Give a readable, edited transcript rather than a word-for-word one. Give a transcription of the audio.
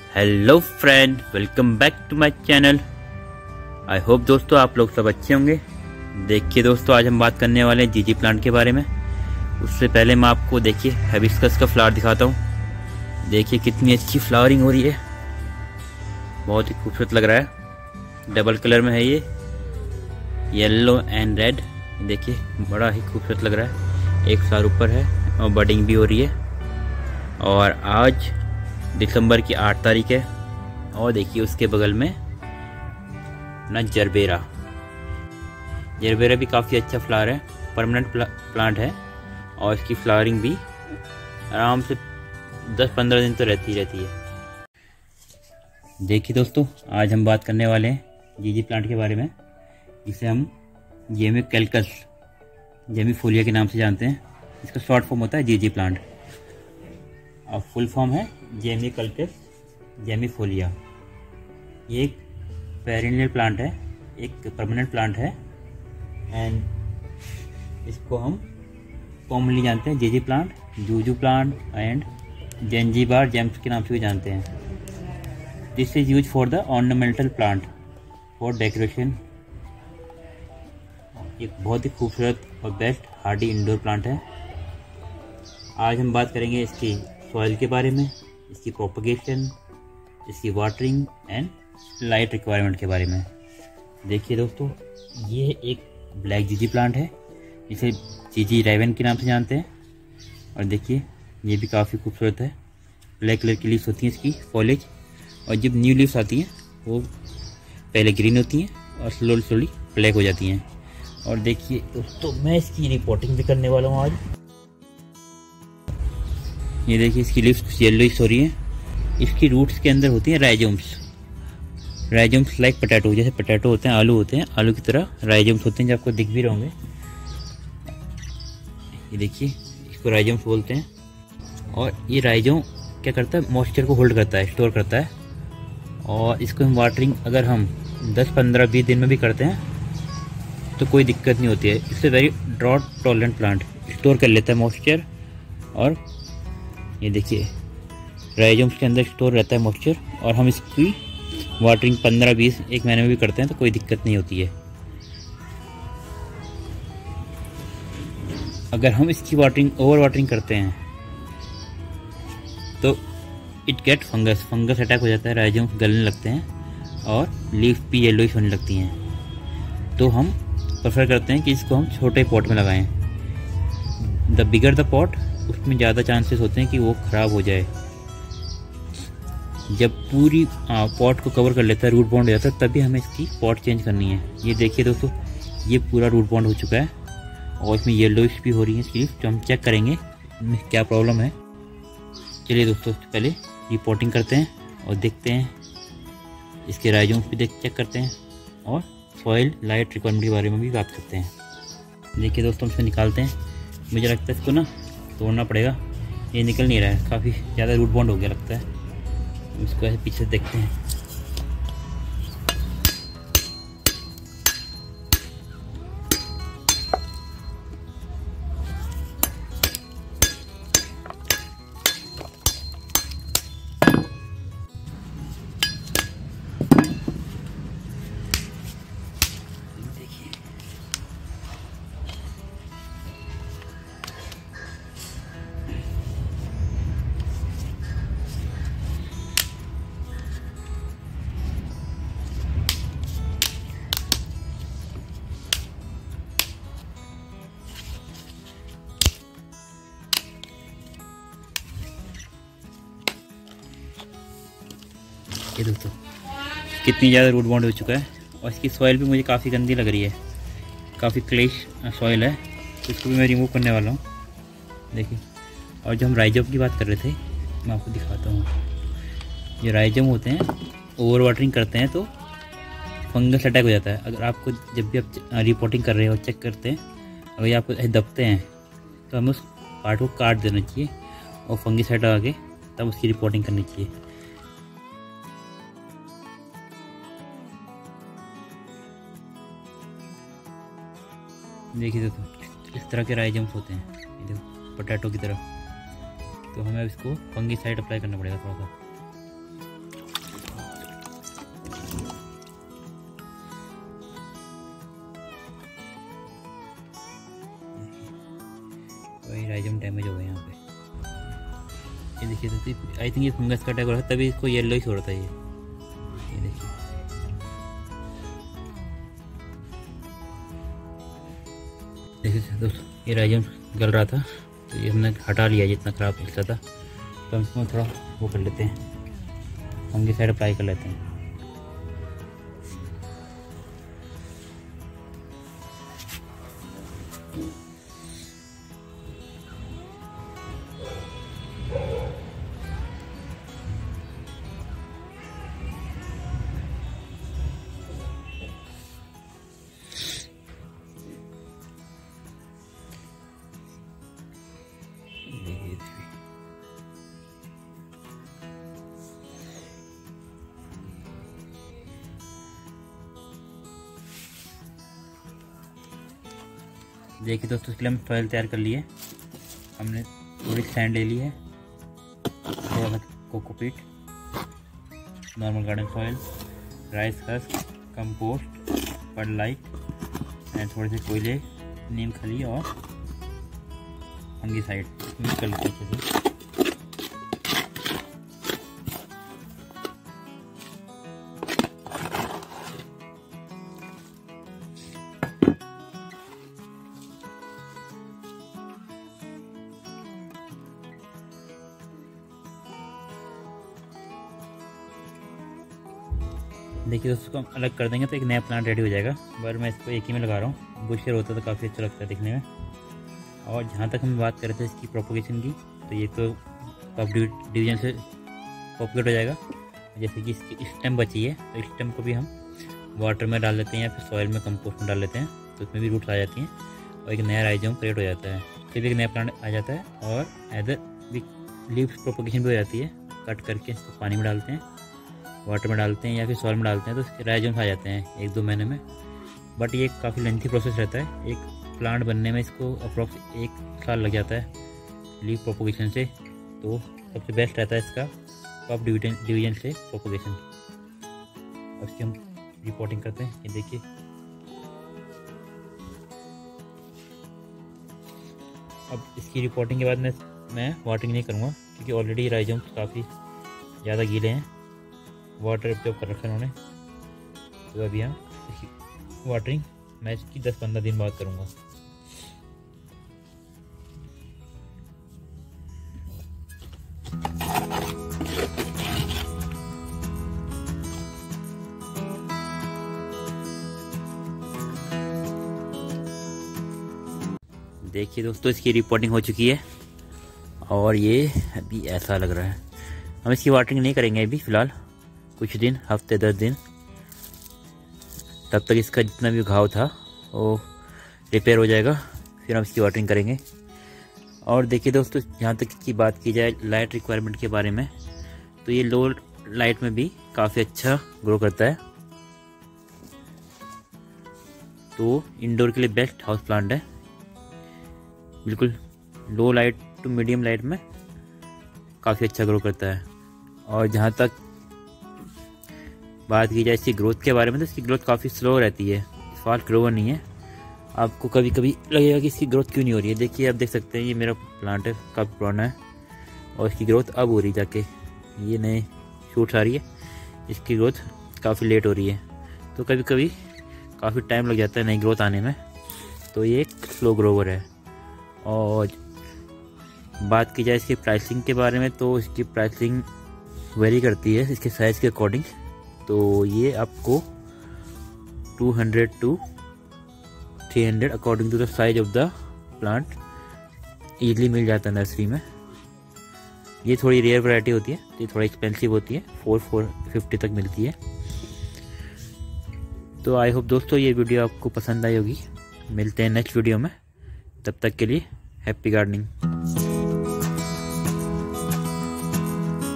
Hello friend, welcome back to my channel. I hope दोस्तों आप लोग सब अच्छे होंगे। देखिए दोस्तों, आज हम बात करने वाले हैं जीजी प्लांट के बारे में। उससे पहले मैं आपको देखिए हिबिस्कस का फ्लावर दिखाता हूँ। देखिए कितनी अच्छी फ्लावरिंग हो रही है, बहुत ही खूबसूरत लग रहा है। डबल कलर में है ये, येलो एंड रेड। देखिए बड़ा ही खूबसूरत लग रहा है। एक फ्लावर ऊपर है और बडिंग भी हो रही है। और आज दिसंबर की 8 तारीख है। और देखिए उसके बगल में ना जरबेरा भी काफ़ी अच्छा फ्लावर है, परमानेंट प्लांट है। और इसकी फ्लावरिंग भी आराम से 10-15 दिन तो रहती है। देखिए दोस्तों, आज हम बात करने वाले हैं जीजी प्लांट के बारे में, जिसे हम जेमीकल्कस जेमीफोलिया के नाम से जानते हैं। इसका शॉर्ट फॉर्म होता है जीजी प्लांट और फुल फॉर्म है जेमीकल्कस जेमीफोलिया। ये एक पेरिनियल प्लांट है, एक परमानेंट प्लांट है। एंड इसको हम कॉमनली जानते हैं जीजी plant, zuzu plant and Zanzibar gems के नाम से भी जानते हैं। This is use for the ornamental plant for decoration. एक बहुत ही खूबसूरत और बेस्ट हार्डी इंडोर प्लांट है। आज हम बात करेंगे इसकी सॉइल के बारे में, इसकी प्रोपगेशन, इसकी वाटरिंग एंड लाइट रिक्वायरमेंट के बारे में। देखिए दोस्तों, ये एक ब्लैक जीजी प्लांट है, इसे जीजी रेवन के नाम से जानते हैं। और देखिए ये भी काफ़ी खूबसूरत है। ब्लैक कलर की लीव्स होती हैं इसकी फॉलेज, और जब न्यू लीव्स आती हैं वो पहले ग्रीन होती हैं और स्लोली ब्लैक हो जाती हैं। और देखिए दोस्तों, मैं इसकी रिपोर्टिंग भी करने वाला हूँ आज। ये देखिए इसकी लीव्स कुछ येलोइश हो रही हैं। इसकी रूट्स के अंदर होती हैं राइजोम्स लाइक पोटैटो। जैसे पोटैटो होते हैं, आलू होते हैं, आलू की तरह राइजोम्स होते हैं, जो आपको दिख भी रहे होंगे। ये देखिए इसको राइजोम्स बोलते हैं। और ये राइजोम क्या करता है, मॉइस्चर को होल्ड करता है, स्टोर करता है। और इसको हम वाटरिंग अगर हम 10-15-20 दिन में भी करते हैं तो कोई दिक्कत नहीं होती है। इससे very drought tolerant plant, store कर लेता है मॉइस्चर। और ये देखिए राइजोम्स के अंदर स्टोर रहता है मॉइस्चर। और हम इसकी वाटरिंग 15-20 एक महीने में भी करते हैं तो कोई दिक्कत नहीं होती है। अगर हम इसकी ओवर वाटरिंग करते हैं तो इट गेट फंगस अटैक हो जाता है, राइजोम्स गलने लगते हैं और लीफ भी येलोइश होने लगती हैं। तो हम प्रेफर करते हैं कि इसको हम छोटे पॉट में लगाएं। द बिगर द पॉट, उसमें ज़्यादा चांसेस होते हैं कि वो ख़राब हो जाए। जब पूरी पॉट को कवर कर लेता है, रूट बॉन्ड हो जाता है, तभी हमें इसकी पॉट चेंज करनी है। ये देखिए दोस्तों, ये पूरा रूट बॉन्ड हो चुका है और इसमें येलोइश भी हो रही है इसकी, तो हम चेक करेंगे इनमें क्या प्रॉब्लम है। चलिए दोस्तों, पहले रिपोर्टिंग करते हैं और देखते हैं, इसके राइजोम्स भी चेक करते हैं और सॉइल लाइट रिक्वायरमेंट के बारे में भी बात करते हैं। देखिए दोस्तों, हम इसे निकालते हैं। मुझे लगता है इसको ना तोड़ना पड़ेगा, ये निकल नहीं रहा है, काफ़ी ज़्यादा रूट बॉन्ड हो गया लगता है। इसको ऐसे पीछे से देखते हैं। ये दोस्तों कितनी ज़्यादा रूट बॉन्ड हो चुका है। और इसकी सॉइल भी मुझे काफ़ी गंदी लग रही है, काफ़ी क्लेश सॉइल है, तो इसको भी मैं रिमूव करने वाला हूँ। देखिए, और जो हम राइजोम की बात कर रहे थे, मैं आपको दिखाता हूँ। जो राइजोम होते हैं, ओवर वाटरिंग करते हैं तो फंगस अटैक हो जाता है। अगर आपको जब भी आप रिपोर्टिंग कर रहे हो, चेक करते हैं, अगर ये आपको दबते हैं तो हमें उस पार्ट को काट देना चाहिए और फंगिसाइड लगा के तब उसकी रिपोर्टिंग करनी चाहिए। देखिए दोस्तों, इस तरह के राइजम्स होते हैं, ये देखो पोटैटो की तरह। तो हमें अब इसको फंगिसाइड अप्लाई करना पड़ेगा थोड़ा सा। राइजम डैमेज हो गया यहाँ पे। ये देखिए दोस्तों, आई थिंक ये फंगस का अटैक हो रहा है, तभी इसको येलो ही छोड़ता है ये देखिए। देखिए दोस्तों, ये राइजम गल रहा था तो ये हमने हटा लिया जितना ख़राब हिस्सा था। तो हम इसमें थोड़ा वो कर लेते हैं, फंगिसाइड अप्लाई कर लेते हैं। देखिए दोस्तों, इसके लिए हम सॉइल तैयार कर लिए। हमने थोड़ी सैंड ले ली है, थोड़ा सा cocopeat, normal garden soil, rice husk, compost, perlite and थोड़े से कोयले, नीम खली और फंगिसाइड मिक्स कर लेते हैं अच्छे से। देखिए दोस्तों, हम अलग कर देंगे तो एक नया प्लांट रेडी हो जाएगा। पर मैं इसको एक ही में लगा रहा हूँ, बुशर होता तो काफ़ी अच्छा लगता है दिखने में। और जहाँ तक हम बात कर रहे थे इसकी प्रोपोगेशन की, तो ये तो कप डिवीजन से पॉपुलेट हो जाएगा। जैसे कि इसकी स्टेम बची है तो स्टेम को भी हम वाटर में डाल लेते हैं या फिर सॉइल में कंपोस्ट में डाल लेते हैं, तो उसमें भी रूट्स आ जाती हैं और एक नया राइजोम क्रिएट हो जाता है। फिर एक नया प्लांट आ जाता है और एदर लीव्स प्रोपोगेशन भी हो जाती है। कट करके इसको पानी में डालते हैं, वाटर में डालते हैं या फिर सॉइल में डालते हैं, तो राइजोम्स आ जाते हैं 1-2 महीने में। बट ये काफ़ी लेंथी प्रोसेस रहता है, एक प्लांट बनने में इसको अप्रॉक्स 1 साल लग जाता है लीव प्रोपोगेशन से। तो सबसे बेस्ट रहता है इसका कप डिवीजन से प्रोपोगेशन। अब इसकी हम रिपोर्टिंग करते हैं। ये देखिए, अब इसकी रिपोर्टिंग के बाद मैं वाटरिंग नहीं करूँगा क्योंकि ऑलरेडी राइजोम्स काफ़ी ज़्यादा गीले हैं, वाटर एब्जॉर्ब कर रखा है उन्होंने। तो अभी हम वाटरिंग मैं इसकी 10-15 दिन बाद करूँगा। देखिए दोस्तों, इसकी रिपोर्टिंग हो चुकी है और ये अभी ऐसा लग रहा है। हम इसकी वाटरिंग नहीं करेंगे अभी फ़िलहाल, कुछ दिन, हफ्ते 10 दिन, तब तक इसका जितना भी घाव था वो रिपेयर हो जाएगा, फिर हम इसकी वाटरिंग करेंगे। और देखिए दोस्तों, जहाँ तक की बात की जाए लाइट रिक्वायरमेंट के बारे में, तो ये लो लाइट में भी काफ़ी अच्छा ग्रो करता है। तो इंडोर के लिए बेस्ट हाउस प्लांट है, बिल्कुल low light to medium light में काफ़ी अच्छा ग्रो करता है। और जहाँ तक बात की जाए इसकी ग्रोथ के बारे में, तो इसकी ग्रोथ काफ़ी स्लो रहती है, फास्ट ग्रोवर नहीं है। आपको कभी कभी लगेगा कि इसकी ग्रोथ क्यों नहीं हो रही है। देखिए, आप देख सकते हैं ये मेरा प्लांट है, काफ़ी पुराना है और इसकी ग्रोथ अब हो रही जाके, ये नए शूट्स आ रही है, इसकी ग्रोथ काफ़ी लेट हो रही है। तो कभी कभी काफ़ी टाइम लग जाता है नई ग्रोथ आने में, तो ये एक स्लो ग्रोवर है। और बात की जाए इसकी प्राइसिंग के बारे में, तो इसकी प्राइसिंग वेरी करती है इसके साइज़ के अकॉर्डिंग। तो ये आपको 200 to 300 according to the size of the plant easily मिल जाता है नर्सरी में। ये थोड़ी रेयर वैरायटी होती है, तो ये थोड़ा एक्सपेंसिव होती है, 450 तक मिलती है। तो आई होप दोस्तों ये वीडियो आपको पसंद आई होगी। मिलते हैं नेक्स्ट वीडियो में, तब तक के लिए हैप्पी गार्डनिंग।